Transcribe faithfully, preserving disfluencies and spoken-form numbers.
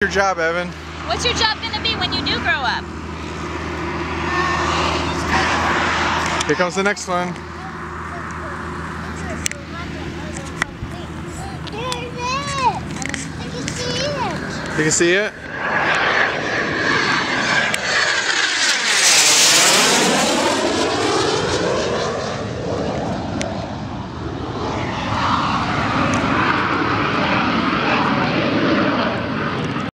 Your job, Evan. What's your job gonna be when you do grow up? Here comes the next one. There it is! I can see it! You can see it?